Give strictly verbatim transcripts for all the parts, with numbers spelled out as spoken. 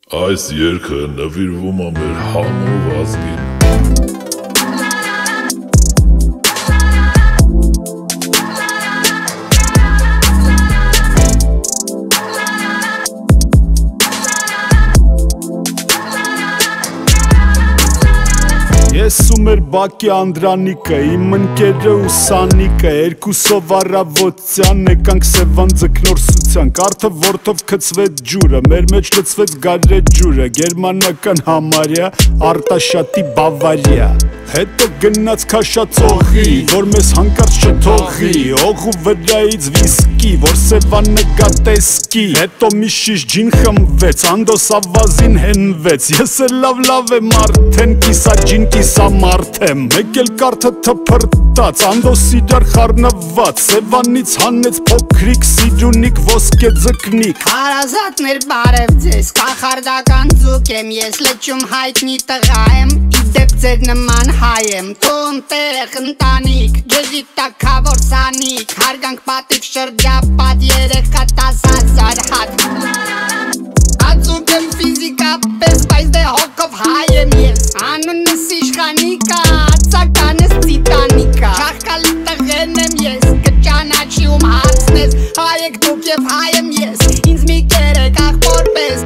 Այս երգը նվիրվում է մեր համով ազգին։ Ես ու մեր Բակի Անդրանիկը, իմ ընկերը ու Սանիկը, երկուսով առավոտյան եկանք Սևան ձկնորսության, կարթը որդով գցվեց ջուրը, մեր մեջ լցվեց գարե ջուրը, գերմանական համարյա, Արտաշատի Բավարիա։ Հետո գնաց քաշածողի, որ մեզ հանկարծ չթողի, օղու վրայից վիսկի, որ Սևանը գատեսկի։ Հետո մի շիշ ջին խմվեց, Անդոս ավազին հենվեց, ես էլ լավ լավ եմ արդեն, կիսա ջին կիսա մարդ եմ։ Մեկ էլ կարթը թփրտած, Անդոս իրար խառնված, Սևանից հանեց փոքրիկ սիրունիկ ոսկե ձկնիկ։ Հարազատներ բարև ձեզ, կախարդական ձուկ եմ, ես լճում հայտնի տղա եմ, իդեպ ձեր նման հայ եմ, թուն տեղ ընտանիք, ջեզի տակավոր սանիք, հարգանք պատիվ շրջապատ, երեխա տաս հազար հատ։ Ածուկ եմ ֆիզիկապես, բայց դե հոգով հայ եմ ես, անունս իշխանիկա, ածականս ծիտանիկա, շախկալի տղեն եմ ես, կճանաչի ում հարցնես, հայ եք դուք և հայ եմ ես, ինձ մի կերեք աղբոր պես։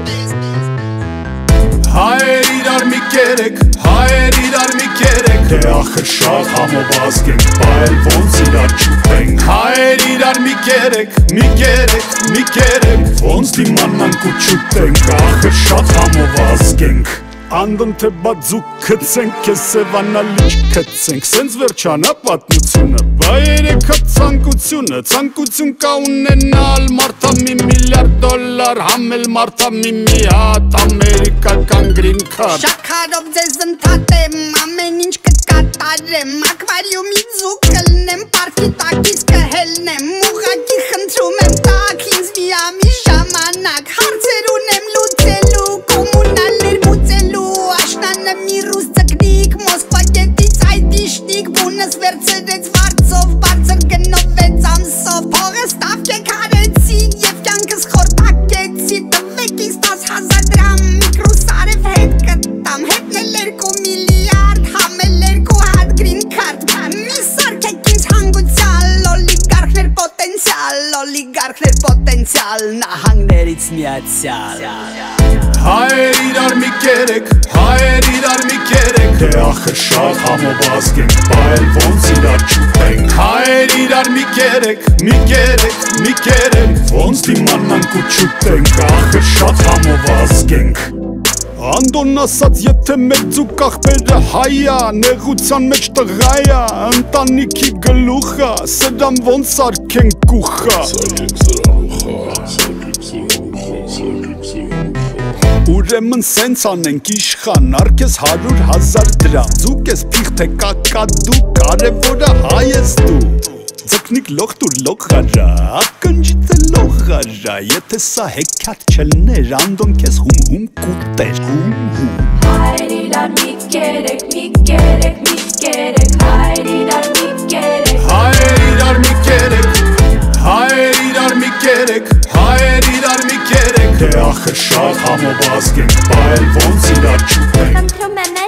Հայեր իրար մի կերեք, հայեր իրար մի կերեք, դե ախր շատ համով ազգենք, բա էլ ոնց իրար չուտենք։ Հայեր իրար մի կերեք, մի կերեք, մի կերեք, ոնց դիմանանք ու չուտենք, ախր շատ համով ազգենք։ Անդոն թե բաձուկ կծենք, կեզ Սևանալիչ կծենք, սենց վերջանա պատմությունը, բա երեքա ծանկությունը, ծանկություն կա ունենալ, մարդա մի միլիարդ դոլար, համել մարդա մի միատ, ամերիկական գրին քարդ։ Շաքարով ձեզ ընդհատեմ, ամեն ինչ կկատարեմ, ակվարիումի ձուկ կլնեմ, պարքի տակից կհելնեմ, ուղղակի խնդրում եմ տակ, ինձ մի ամի ժամանակ, հարցեր ունեմ լուծելու, կոմունալներ մուծելու, աշնանը մի ռուս ձկնիկ, Մոսկվա գետից այդիշնիկ, բունս վերցրեց վարձով, բարձր գնովեց ամսով, փողը ստավկեք հարեցի և կյանքս խորտակեցի, տվեք ինձ տաս հազար դրամ, միկրուս արև հետ կտամ, հետնել երկու միլիարդ, համել երկու հատ գրին քարդ, մի սարքեք ինձ հանգուցյալ, օլիգարխներ պոտենցիալ, օլիգարխներ պոտենցիալ, նահանգներից միացյալ։ Հայեր իրար մի կերեք, հայեր իրար մի կերեք, դե ախր շատ համով ազգենք, բա էլ ոնց իրար չուտենք։ Հայեր իրար մի կերեք, մի կերեք, մի կերեք, ոնց դիմանանք ու չուտենք, ախր շատ համով ազգենք։ Անդոն ասաց, եթե մեր ձուկ աղբերը հայա, նեղության մեջ տղայա, ընտանիքի գլուխա, սրան ոնց սարքենք կուխա։ Սարքենք սրան ուխա, սարքենք սրան ուխա, սարքենք սրան ուխա։ Ուրեմն սենց անենք իշխան, արկես հարյուր հազար դրամ, ձուկ ես պիղ թե կակադու, կարևորը հայ ես դու։ Ձկնիկ լող տուր լողարա, ակնջիծ է լողարա, եթե սա հեքյատ չլներ, Անդոն կեզ հում հում կուտեր, հում հում։ Հայեր իրար մի կերեք, մի կերեք, մի կերեք, հայեր իրար մի կերեք, Հայեր իրար մի կերեք, հայեր իրար մի կերեք, հայեր իրար մի կերեք, դե ախր շատ համով ազգենք, բա էլ ոնց իրար չուտենք։ խնդրում եմ